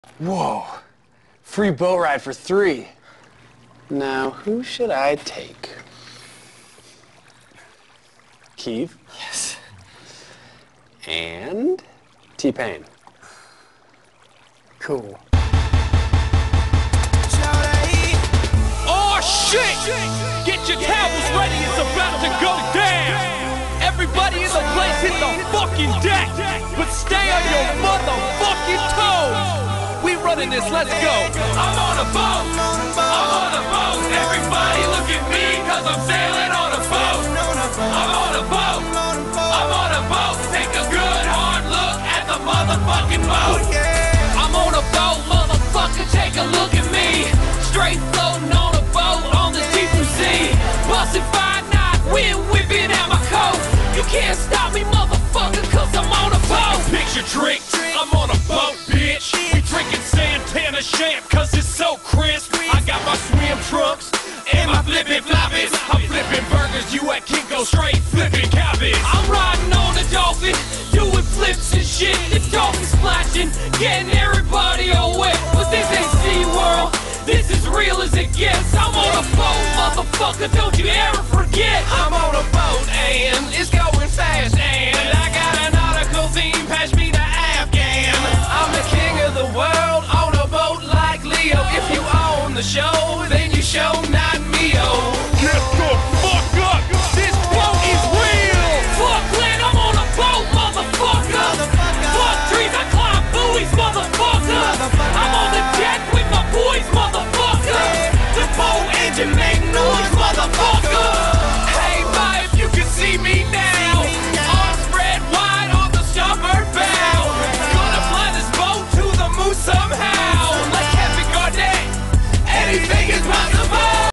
Whoa, free boat ride for 3. Now, who should I take? Keith? Yes. And T-Pain. Cool. Oh shit! Get your towels ready, it's about to go down! Everybody in the place hit the fucking deck! But stay on your motherfucking toes! We running this, let's go! I'm on a boat! I'm on a boat! Everybody look at me, cause I'm sailing on a boat! I'm on a boat! I'm on a boat! Take a good hard look at the motherfucking boat! I'm on a boat, motherfucker, take a look at me! Straight floating on a boat on the deep blue sea. Bustin' 5 knots, wind whipping out my coat. You can't stop me, motherfucker, cause I'm on a boat. Picture trick, I'm on a boat, bitch. We drinking Santana champ, cause it's so crisp. I got my swim trunks and my flippin' floppies. I'm flipping burgers, you at Kinko, straight flipping cabbage. I'm riding on a dolphin, doing flips and shit. The dolphin splashing, getting everybody all wet. But this ain't SeaWorld. This is real as it gets. I'm on a boat, motherfucker, don't you ever forget. I'm on a boat and it's going fast and I got a nautical theme, pass me the Afghan. I'm the king of the